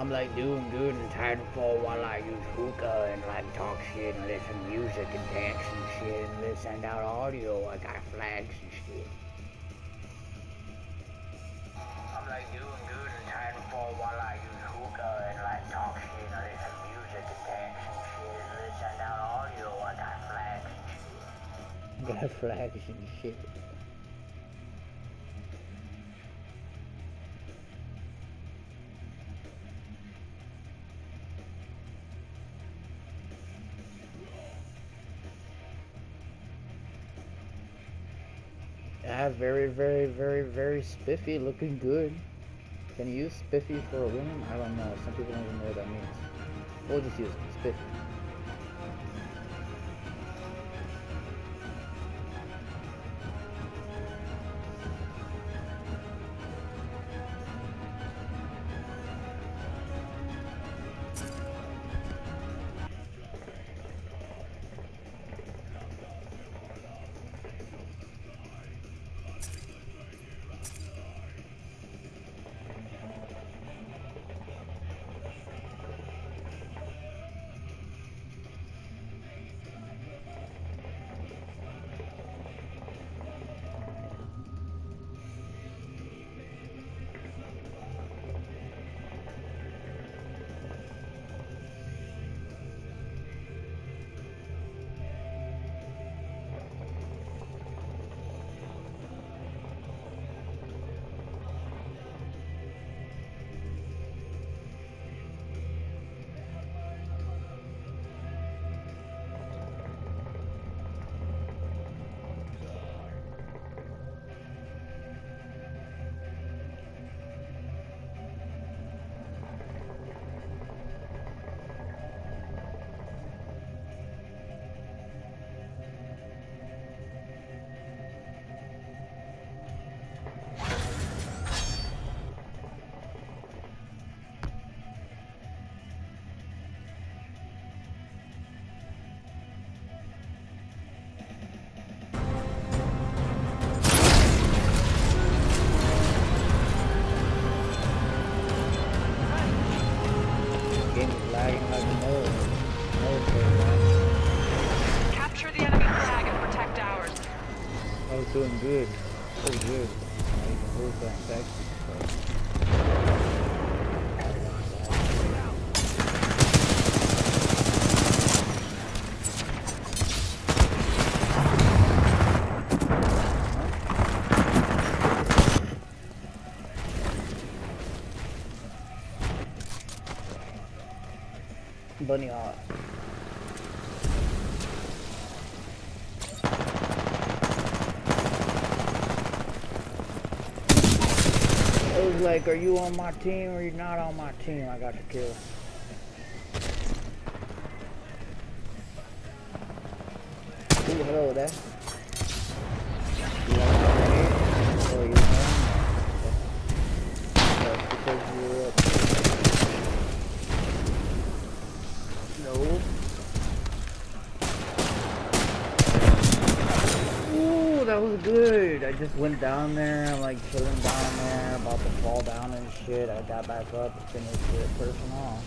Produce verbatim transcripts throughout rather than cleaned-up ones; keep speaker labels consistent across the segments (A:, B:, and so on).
A: I'm like doing good and Titanfall while I use hookah and like talk shit and listen to music and dance and shit and then send out audio. I got flags and shit. I'm like doing good and Titanfall while I use hookah and like talk shit and listen to music and dance and shit and then send out audio. I got flags and shit. I got flags and shit. Yeah, very, very, very, very spiffy, looking good. Can you use spiffy for a woman? I don't know. Some people don't even know what that means. We'll just use spiffy.
B: Capture the enemy flag and protect ours.
A: I was doing good. So good. I even moved that sexy. Bunny hot. I was like, are you on my team or you're not on my team? I got the kill. Ooh, hello there. You like my grenade? Oh, you know? That's because you're up. No. Ooh, that was good. I just went down there. I'm like chilling down there, about to fall down and shit. I got back up and finished the person off.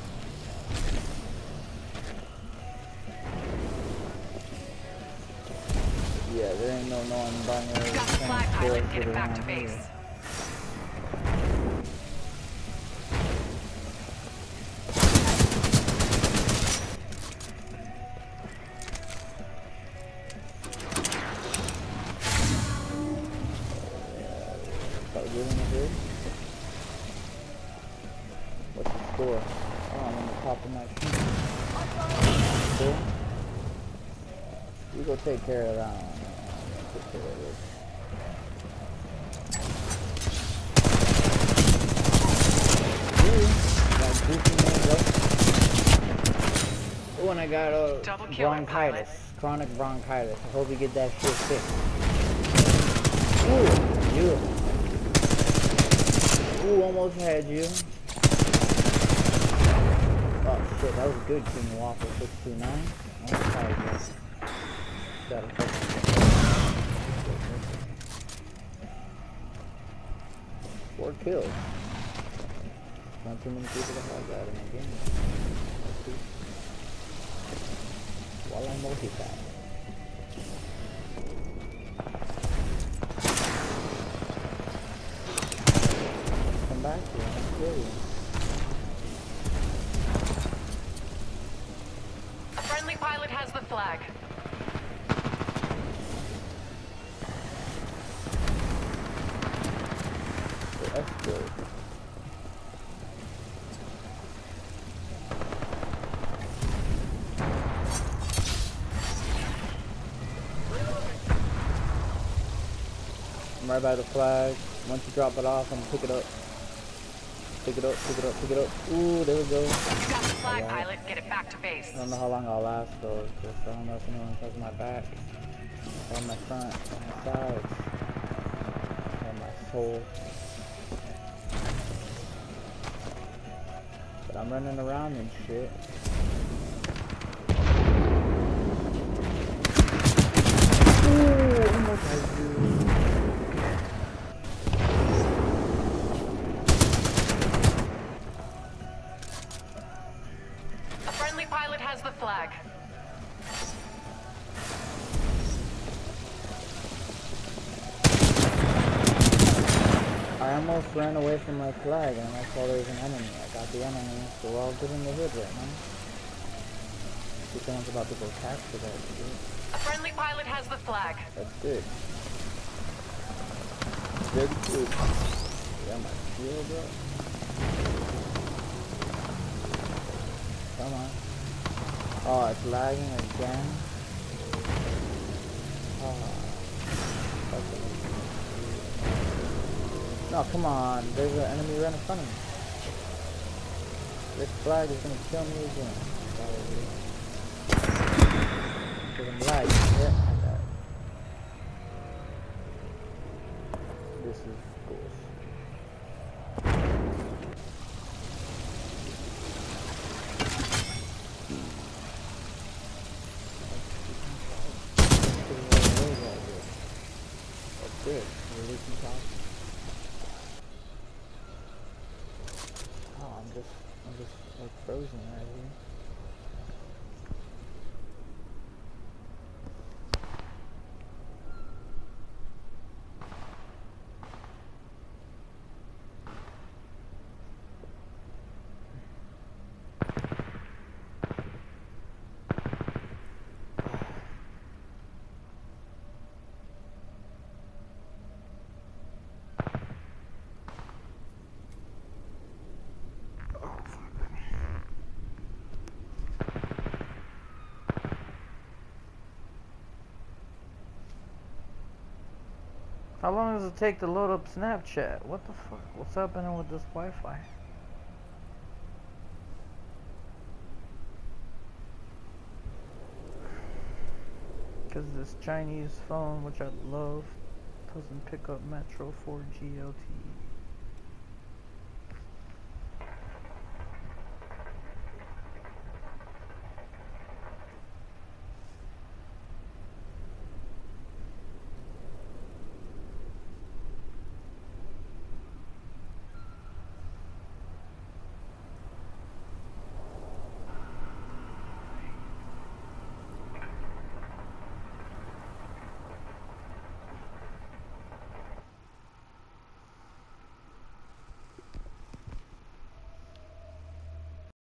A: Yeah, there ain't no knowing binary.
B: Got the flag pilot. Get it back to base.
A: Here. What's the score? Oh, I'm on the top of my sheet. Cool. You go take care of that one. Take care of this. Ooh, got goofy names up. Oh, and I got a uh, bronchitis. Chronic bronchitis. I hope you get that shit fixed. Ooh, beautiful. Ooh, almost had you. Oh shit, that was good, King Waffle six two nine. Oh, sorry, guys. Got a Four kills.
C: not too many people that have that in the game. While I multitask. Come back here, I'll kill you.
B: A friendly pilot has the flag.
C: That's good. I'm right by the flag. Once you drop it off, I'm gonna pick it up. Pick it up, pick it up, pick it up. Ooh, there we go.
B: You got the flag,
C: Right.
B: pilot. Get it back to base.
C: I don't know how long I'll last though, because I don't know if anyone's touching my back, or my front, or my sides, or my soul. But I'm running around and shit. Ooh, almost had you.
B: A friendly pilot has the flag.
C: I almost ran away from my flag and I saw there was an enemy. I got the enemy, so we're all good in the hood right now. See, someone's about to go capture that shit.
B: A friendly pilot has the flag.
C: That's good. Very good. Yeah, my shield up. Come on. Oh, it's lagging again. Oh. Okay. No, come on. There's an enemy right in front of me. This flag is gonna kill me again. Probably. Because I'm lagging. Yeah, I died. This is bullshit. That's good. Releasing top. Oh, I'm just, I'm just like frozen right here. How long does it take to load up Snapchat? What the fuck? What's happening with this Wi-Fi? Because this Chinese phone, which I love, doesn't pick up Metro four G L T E.